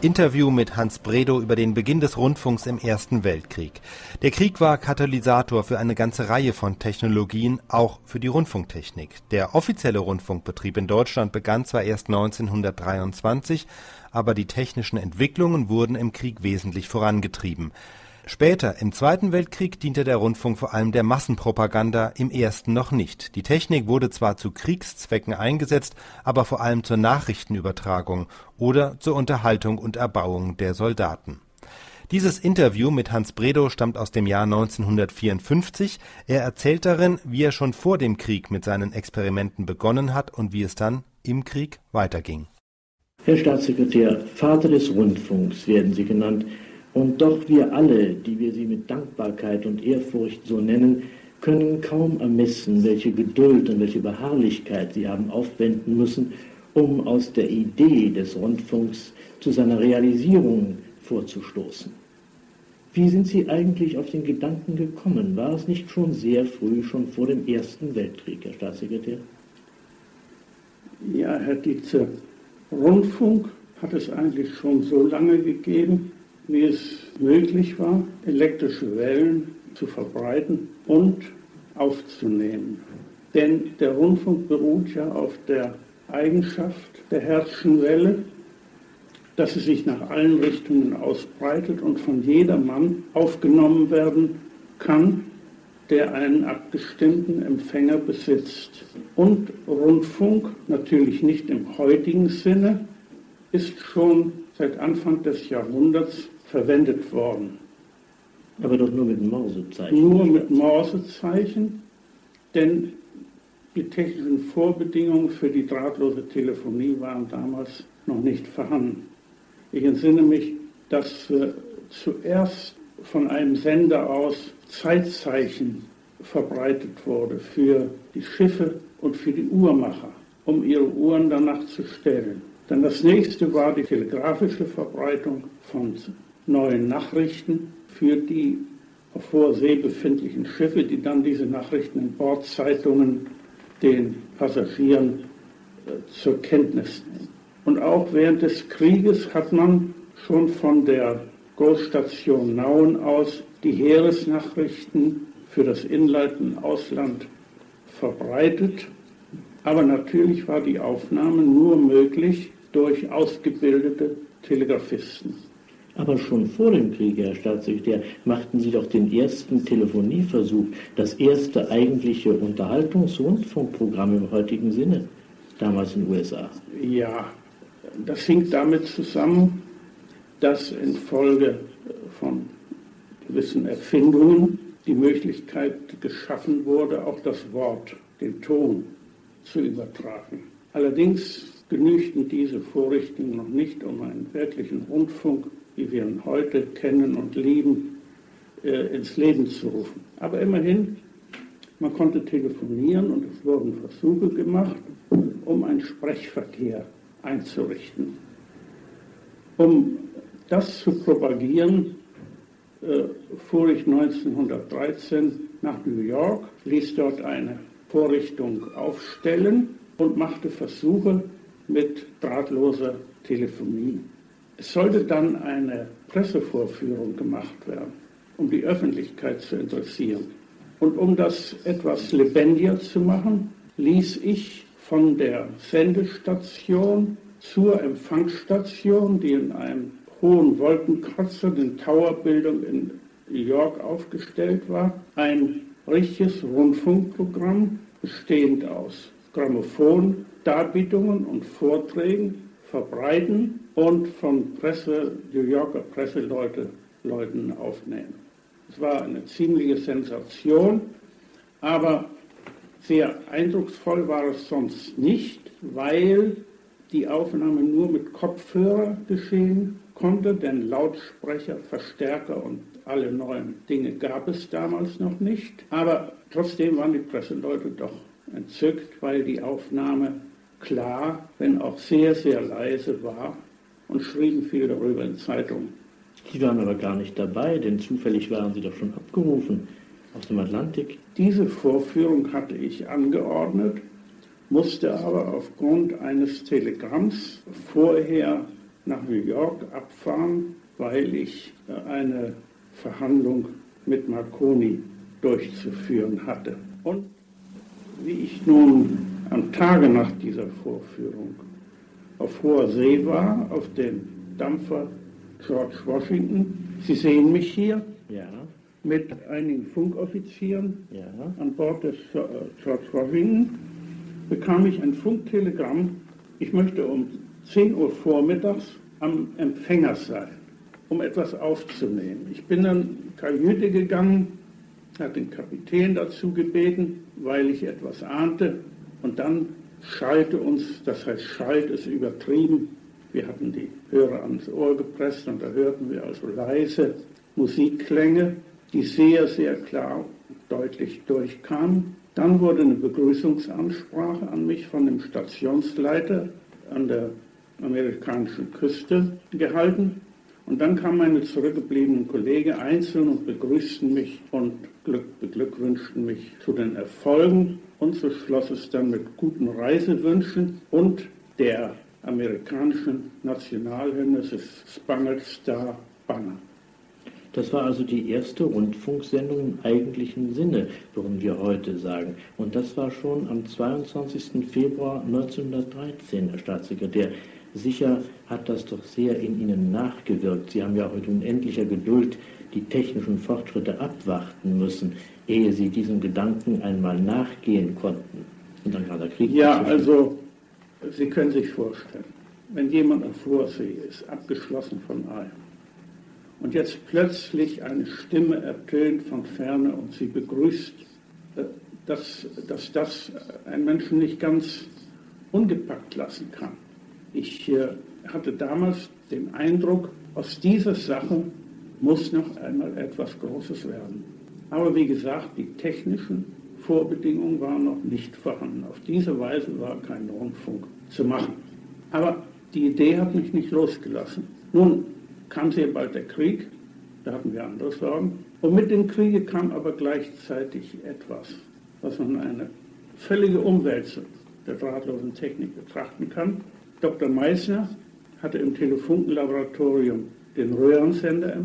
Interview mit Hans Bredow über den Beginn des Rundfunks im Ersten Weltkrieg. Der Krieg war Katalysator für eine ganze Reihe von Technologien, auch für die Rundfunktechnik. Der offizielle Rundfunkbetrieb in Deutschland begann zwar erst 1923, aber die technischen Entwicklungen wurden im Krieg wesentlich vorangetrieben. Später, im Zweiten Weltkrieg, diente der Rundfunk vor allem der Massenpropaganda, im Ersten noch nicht. Die Technik wurde zwar zu Kriegszwecken eingesetzt, aber vor allem zur Nachrichtenübertragung oder zur Unterhaltung und Erbauung der Soldaten. Dieses Interview mit Hans Bredow stammt aus dem Jahr 1954. Er erzählt darin, wie er schon vor dem Krieg mit seinen Experimenten begonnen hat und wie es dann im Krieg weiterging. Herr Staatssekretär, Vater des Rundfunks werden Sie genannt. Und doch wir alle, die wir Sie mit Dankbarkeit und Ehrfurcht so nennen, können kaum ermessen, welche Geduld und welche Beharrlichkeit Sie haben aufwenden müssen, um aus der Idee des Rundfunks zu seiner Realisierung vorzustoßen. Wie sind Sie eigentlich auf den Gedanken gekommen? War es nicht schon sehr früh, schon vor dem Ersten Weltkrieg, Herr Staatssekretär? Ja, Herr Dietze, Rundfunk hat es eigentlich schon so lange gegeben, wie es möglich war, elektrische Wellen zu verbreiten und aufzunehmen. Denn der Rundfunk beruht ja auf der Eigenschaft der Hertzschen Welle, dass sie sich nach allen Richtungen ausbreitet und von jedermann aufgenommen werden kann, der einen abgestimmten Empfänger besitzt. Und Rundfunk, natürlich nicht im heutigen Sinne, ist schon seit Anfang des Jahrhunderts verwendet worden. Aber doch nur mit Morsezeichen. Nur mit Morsezeichen, denn die technischen Vorbedingungen für die drahtlose Telefonie waren damals noch nicht vorhanden. Ich entsinne mich, dass zuerst von einem Sender aus Zeitzeichen verbreitet wurde für die Schiffe und für die Uhrmacher, um ihre Uhren danach zu stellen. Dann das nächste war die telegrafische Verbreitung von neuen Nachrichten für die auf hoher See befindlichen Schiffe, die dann diese Nachrichten in Bordzeitungen den Passagieren zur Kenntnis nehmen. Und auch während des Krieges hat man schon von der Großstation Nauen aus die Heeresnachrichten für das Inland und Ausland verbreitet. Aber natürlich war die Aufnahme nur möglich durch ausgebildete Telegrafisten. Aber schon vor dem Krieg, Herr Staatssekretär, machten Sie doch den ersten Telefonieversuch, das erste eigentliche Unterhaltungs-Rundfunkprogramm im heutigen Sinne, damals in den USA. Ja, das hing damit zusammen, dass infolge von gewissen Erfindungen die Möglichkeit geschaffen wurde, auch das Wort, den Ton zu übertragen. Allerdings genügten diese Vorrichtungen noch nicht, um einen wirklichen Rundfunk, wie wir ihn heute kennen und lieben, ins Leben zu rufen. Aber immerhin, man konnte telefonieren und es wurden Versuche gemacht, um einen Sprechverkehr einzurichten. Um das zu propagieren, fuhr ich 1913 nach New York, ließ dort eine Vorrichtung aufstellen und machte Versuche mit drahtloser Telefonie. Es sollte dann eine Pressevorführung gemacht werden, um die Öffentlichkeit zu interessieren. Und um das etwas lebendiger zu machen, ließ ich von der Sendestation zur Empfangsstation, die in einem hohen Wolkenkratzer, den Tower-Bildung in New York aufgestellt war, ein richtiges Rundfunkprogramm bestehend aus Grammophon, Darbietungen und Vorträgen verbreiten und von New Yorker Presseleuten aufnehmen. Es war eine ziemliche Sensation, aber sehr eindrucksvoll war es sonst nicht, weil die Aufnahme nur mit Kopfhörer geschehen konnte, denn Lautsprecher, Verstärker und alle neuen Dinge gab es damals noch nicht. Aber trotzdem waren die Presseleute doch entzückt, weil die Aufnahme klar, wenn auch sehr, sehr leise war, und schrieben viel darüber in Zeitungen. Sie waren aber gar nicht dabei, denn zufällig waren Sie doch schon abgerufen aus dem Atlantik. Diese Vorführung hatte ich angeordnet, musste aber aufgrund eines Telegramms vorher nach New York abfahren, weil ich eine Verhandlung mit Marconi durchzuführen hatte. Und wie ich nun am Tage nach dieser Vorführung auf hoher See war, auf dem Dampfer George Washington, Sie sehen mich hier, Ja. mit einigen Funkoffizieren Ja. an Bord des George Washington, bekam ich ein Funktelegramm, ich möchte um 10 Uhr vormittags am Empfänger sein, um etwas aufzunehmen. Ich bin dann in die Kajüte gegangen, hat den Kapitän dazu gebeten, weil ich etwas ahnte, und dann schallte uns, das heißt Schalt ist übertrieben, wir hatten die Hörer ans Ohr gepresst und da hörten wir also leise Musikklänge, die sehr, sehr klar und deutlich durchkamen. Dann wurde eine Begrüßungsansprache an mich von dem Stationsleiter an der amerikanischen Küste gehalten. Und dann kamen meine zurückgebliebenen Kollegen einzeln und begrüßten mich und beglückwünschten mich zu den Erfolgen. Und so schloss es dann mit guten Reisewünschen und der amerikanischen Nationalhymne, es ist Spangled Star Banner. Das war also die erste Rundfunksendung im eigentlichen Sinne, würden wir heute sagen. Und das war schon am 22. Februar 1913, Herr Staatssekretär. Sicher hat das doch sehr in Ihnen nachgewirkt. Sie haben ja heute unendlicher Geduld die technischen Fortschritte abwarten müssen, ehe Sie diesem Gedanken einmal nachgehen konnten. Und dann war der Krieg. Ja, also Sie können sich vorstellen, wenn jemand auf hoher See ist, abgeschlossen von allem, und jetzt plötzlich eine Stimme ertönt von ferne und sie begrüßt, dass das einen Menschen nicht ganz ungepackt lassen kann. Ich hatte damals den Eindruck, aus dieser Sache muss noch einmal etwas Großes werden. Aber wie gesagt, die technischen Vorbedingungen waren noch nicht vorhanden. Auf diese Weise war kein Rundfunk zu machen. Aber die Idee hat mich nicht losgelassen. Nun kam sehr bald der Krieg, da hatten wir andere Sorgen. Und mit dem Kriege kam aber gleichzeitig etwas, was man eine völlige Umwälzung der drahtlosen Technik betrachten kann. Dr. Meissner hatte im Telefunkenlaboratorium den Röhrensender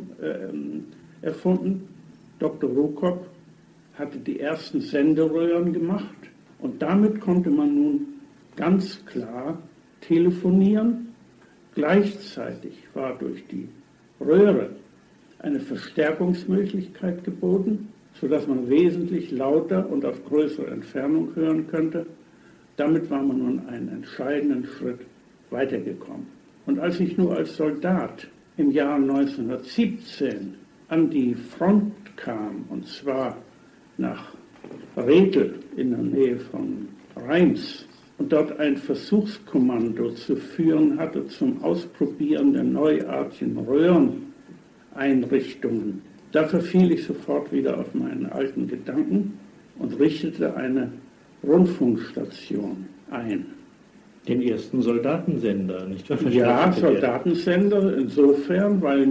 erfunden. Dr. Rukop hatte die ersten Senderöhren gemacht und damit konnte man nun ganz klar telefonieren. Gleichzeitig war durch die Röhre eine Verstärkungsmöglichkeit geboten, sodass man wesentlich lauter und auf größere Entfernung hören könnte. Damit war man nun einen entscheidenden Schritt weitergekommen. Und als ich nur als Soldat im Jahr 1917 an die Front kam, und zwar nach Rethel in der Nähe von Reims, und dort ein Versuchskommando zu führen hatte zum Ausprobieren der neuartigen Röhreneinrichtungen. Da verfiel ich sofort wieder auf meinen alten Gedanken und richtete eine Rundfunkstation ein. Den ersten Soldatensender, nicht wahr? Ja, Soldatensender insofern, weil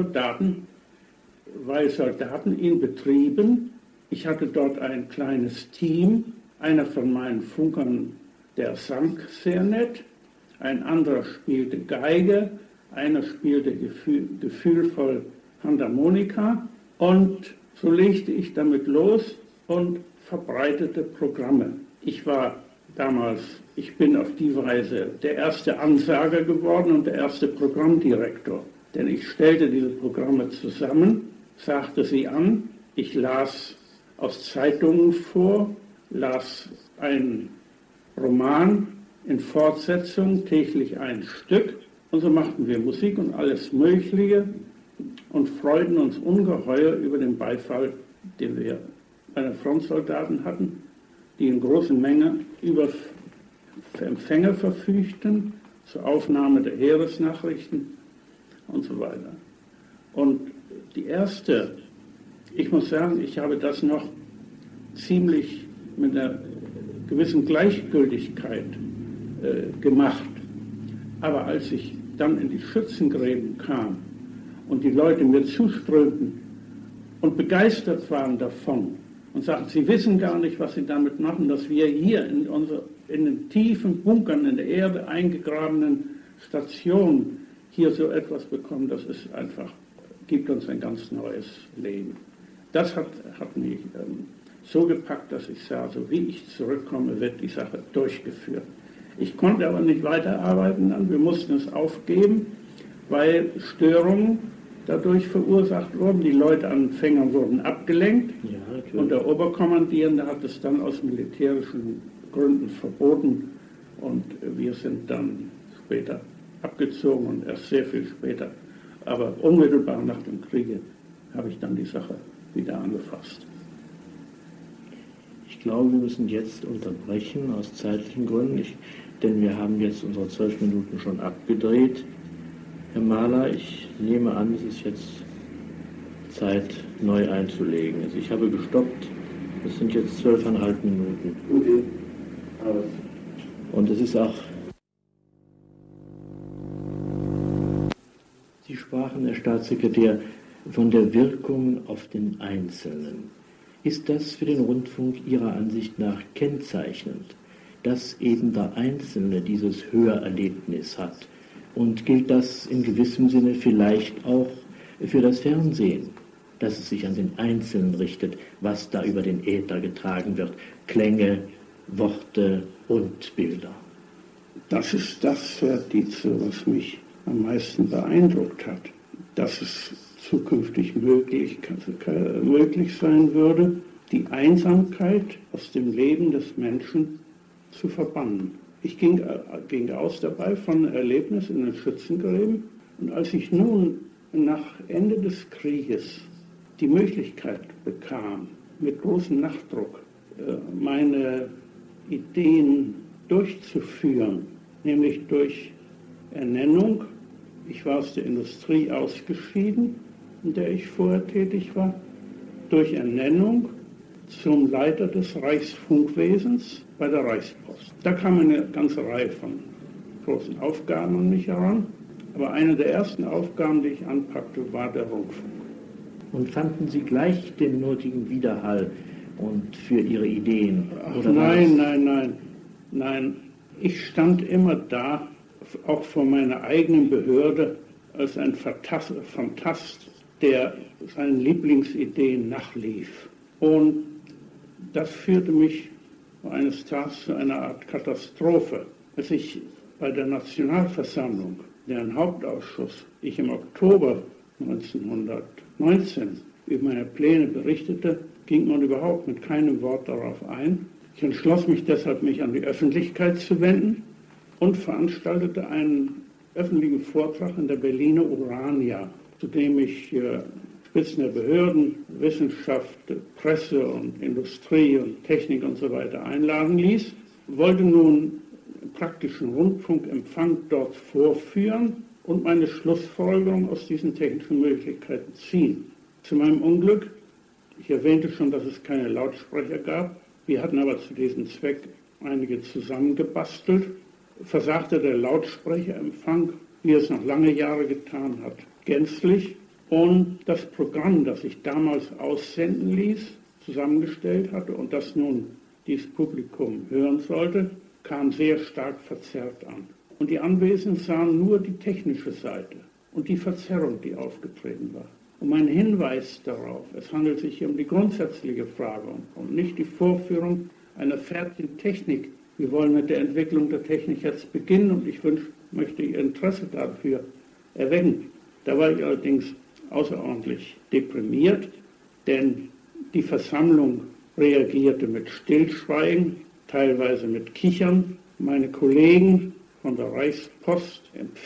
Soldaten ihn betrieben. Ich hatte dort ein kleines Team, einer von meinen Funkern, der sang sehr nett, ein anderer spielte Geige, einer spielte gefühlvoll Handharmonika, und so legte ich damit los und verbreitete Programme. Ich bin auf die Weise der erste Ansager geworden und der erste Programmdirektor, denn ich stellte diese Programme zusammen, sagte sie an, ich las aus Zeitungen vor, las einen Roman in Fortsetzung, täglich ein Stück, und so machten wir Musik und alles Mögliche und freuten uns ungeheuer über den Beifall, den wir bei den Frontsoldaten hatten, die in großen Mengen über Empfänger verfügten zur Aufnahme der Heeresnachrichten und so weiter. Und ich muss sagen, ich habe das noch ziemlich mit einer gewissen Gleichgültigkeit gemacht. Aber als ich dann in die Schützengräben kam und die Leute mir zuströmten und begeistert waren davon und sagten, sie wissen gar nicht, was sie damit machen, dass wir hier in den tiefen Bunkern in der Erde eingegrabenen Station hier so etwas bekommen, das ist einfach, gibt uns ein ganz neues Leben. Das hat mich so gepackt, dass ich sah, so wie ich zurückkomme, wird die Sache durchgeführt. Ich konnte aber nicht weiterarbeiten dann, wir mussten es aufgeben, weil Störungen dadurch verursacht wurden. Die Leute an Fängern wurden abgelenkt, und der Oberkommandierende hat es dann aus militärischen Gründen verboten, und wir sind dann später abgezogen und erst sehr viel später, aber unmittelbar nach dem Kriege, habe ich dann die Sache wieder angefasst. Ich glaube, wir müssen jetzt unterbrechen aus zeitlichen Gründen, denn wir haben jetzt unsere 12 Minuten schon abgedreht. Herr Mahler, ich nehme an, es ist jetzt Zeit, neu einzulegen. Also ich habe gestoppt, es sind jetzt 12,5 Minuten. Okay. Und es ist auch... Sie sprachen, Herr Staatssekretär, von der Wirkung auf den Einzelnen. Ist das für den Rundfunk Ihrer Ansicht nach kennzeichnend, dass eben der Einzelne dieses Hörerlebnis hat? Und gilt das in gewissem Sinne vielleicht auch für das Fernsehen, dass es sich an den Einzelnen richtet, was da über den Äther getragen wird, Klänge, Worte und Bilder? Das ist das, Herr Dietze, was mich am meisten beeindruckt hat, dass es zukünftig möglich sein würde, die Einsamkeit aus dem Leben des Menschen zu verbannen. Ich ging aus dabei von Erlebnis in den Schützengräben, und als ich nun nach Ende des Krieges die Möglichkeit bekam, mit großem Nachdruck meine Ideen durchzuführen, nämlich durch Ernennung. Ich war aus der Industrie ausgeschieden, in der ich vorher tätig war, durch Ernennung zum Leiter des Reichsfunkwesens bei der Reichspost. Da kam eine ganze Reihe von großen Aufgaben an mich heran, aber eine der ersten Aufgaben, die ich anpackte, war der Rundfunk. Und fanden Sie gleich den nötigen Widerhall und für Ihre Ideen? Oder nein. Ich stand immer da, auch vor meiner eigenen Behörde, als ein Phantast, der seinen Lieblingsideen nachlief. Und das führte mich eines Tages zu einer Art Katastrophe. Als ich bei der Nationalversammlung, deren Hauptausschuss, ich im Oktober 1919 über meine Pläne berichtete, ging man überhaupt mit keinem Wort darauf ein. Ich entschloss mich deshalb, mich an die Öffentlichkeit zu wenden und veranstaltete einen öffentlichen Vortrag in der Berliner Urania, zu dem ich Spitzen der Behörden, Wissenschaft, Presse und Industrie und Technik und so weiter einladen ließ, wollte nun im praktischen Rundfunkempfang dort vorführen und meine Schlussfolgerung aus diesen technischen Möglichkeiten ziehen. Zu meinem Unglück, ich erwähnte schon, dass es keine Lautsprecher gab, wir hatten aber zu diesem Zweck einige zusammengebastelt, versagte der Lautsprecherempfang, wie es noch lange Jahre getan hat, gänzlich. Und das Programm, das ich damals aussenden ließ, zusammengestellt hatte und das nun dieses Publikum hören sollte, kam sehr stark verzerrt an. Und die Anwesenden sahen nur die technische Seite und die Verzerrung, die aufgetreten war. Und mein Hinweis darauf, es handelt sich hier um die grundsätzliche Frage und nicht die Vorführung einer fertigen Technik. Wir wollen mit der Entwicklung der Technik jetzt beginnen und ich möchte Ihr Interesse dafür erwecken. Da war ich allerdings außerordentlich deprimiert, denn die Versammlung reagierte mit Stillschweigen, teilweise mit Kichern. Meine Kollegen von der Reichspost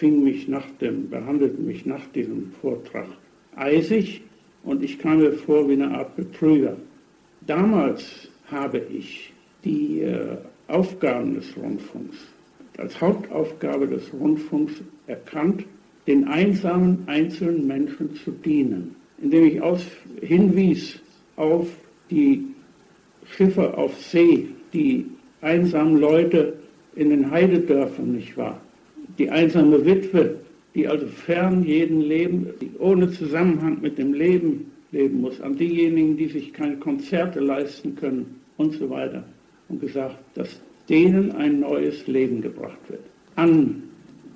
behandelten mich nach diesem Vortrag eisig und ich kam mir vor wie eine Art Betrüger. Damals habe ich die Aufgaben des Rundfunks als Hauptaufgabe des Rundfunks erkannt, den einsamen einzelnen Menschen zu dienen, indem ich hinwies auf die Schiffe auf See, die einsamen Leute in den Heidedörfern, nicht wahr? Die einsame Witwe, die also fern jeden Leben, die ohne Zusammenhang mit dem Leben leben muss, an diejenigen, die sich keine Konzerte leisten können und so weiter. Und gesagt, dass denen ein neues Leben gebracht wird. An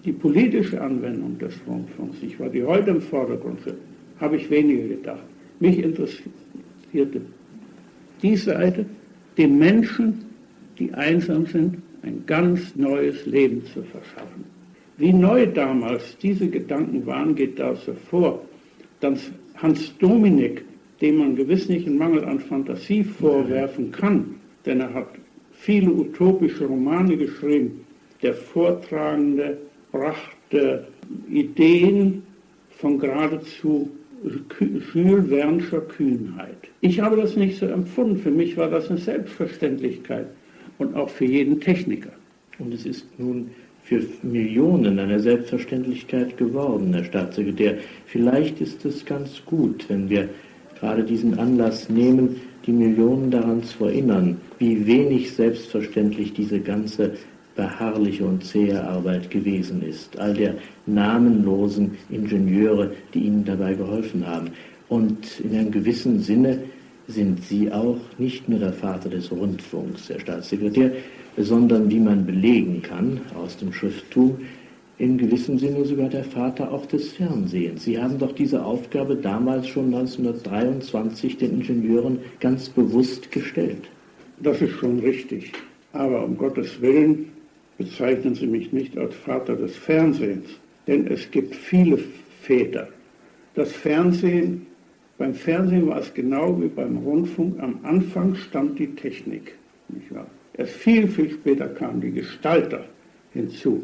die politische Anwendung des Rundfunks, die heute im Vordergrund steht, habe ich weniger gedacht. Mich interessierte die Seite, den Menschen, die einsam sind, ein ganz neues Leben zu verschaffen. Wie neu damals diese Gedanken waren, geht daraus hervor, dass Hans Dominik, dem man gewiss nicht einen Mangel an Fantasie vorwerfen kann, denn er hat viele utopische Romane geschrieben, der Vortragende brachte Ideen von geradezu Jules Verne'scher Kühnheit. Ich habe das nicht so empfunden. Für mich war das eine Selbstverständlichkeit und auch für jeden Techniker. Und es ist nun für Millionen eine Selbstverständlichkeit geworden, Herr Staatssekretär. Vielleicht ist es ganz gut, wenn wir gerade diesen Anlass nehmen, die Millionen daran zu erinnern, wie wenig selbstverständlich diese ganze beharrliche und zähe Arbeit gewesen ist. All der namenlosen Ingenieure, die ihnen dabei geholfen haben. Und in einem gewissen Sinne sind Sie auch nicht nur der Vater des Rundfunks, Herr Staatssekretär, sondern, wie man belegen kann aus dem Schrifttum, in gewissem Sinne sogar der Vater auch des Fernsehens. Sie haben doch diese Aufgabe damals schon 1923 den Ingenieuren ganz bewusst gestellt. Das ist schon richtig. Aber um Gottes Willen bezeichnen Sie mich nicht als Vater des Fernsehens, denn es gibt viele Väter. Das Fernsehen, beim Fernsehen war es genau wie beim Rundfunk, am Anfang stand die Technik, nicht wahr? Erst viel, viel später kamen die Gestalter hinzu.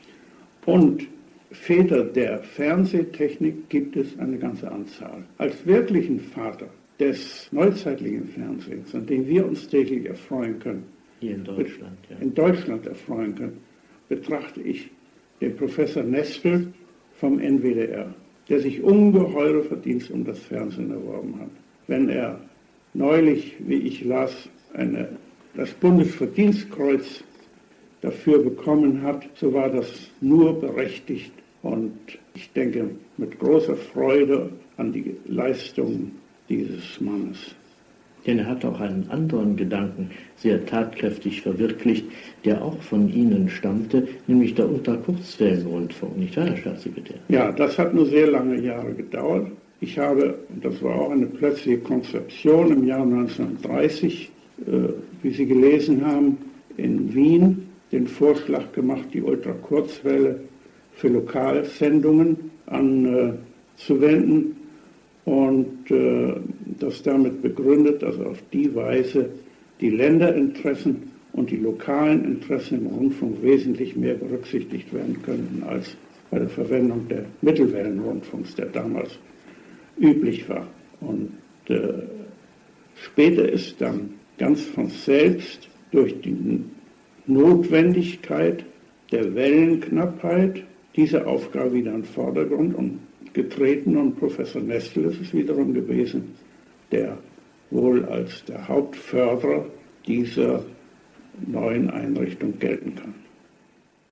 Und Väter der Fernsehtechnik gibt es eine ganze Anzahl. Als wirklichen Vater des neuzeitlichen Fernsehens, an dem wir uns täglich erfreuen können, hier in Deutschland, ja. In Deutschland erfreuen können, betrachte ich den Professor Nestel vom NWDR, der sich ungeheure Verdienste um das Fernsehen erworben hat. Wenn er neulich, wie ich las, das Bundesverdienstkreuz dafür bekommen hat, so war das nur berechtigt. Und ich denke mit großer Freude an die Leistungen dieses Mannes. Denn er hat auch einen anderen Gedanken sehr tatkräftig verwirklicht, der auch von Ihnen stammte, nämlich der Ultrakurzwellenrundfunk, nicht wahr, Herr Staatssekretär? Ja, das hat nur sehr lange Jahre gedauert. Ich habe, und das war auch eine plötzliche Konzeption, im Jahr 1930, wie Sie gelesen haben, in Wien den Vorschlag gemacht, die Ultrakurzwelle für Lokalsendungen anzuwenden. Und das damit begründet, dass auf die Weise die Länderinteressen und die lokalen Interessen im Rundfunk wesentlich mehr berücksichtigt werden könnten als bei der Verwendung der Mittelwellenrundfunks, der damals üblich war. Und später ist dann ganz von selbst durch die Notwendigkeit der Wellenknappheit diese Aufgabe wieder in den Vordergrund getreten, und Professor Nestel ist es wiederum gewesen, der wohl als der Hauptförderer dieser neuen Einrichtung gelten kann.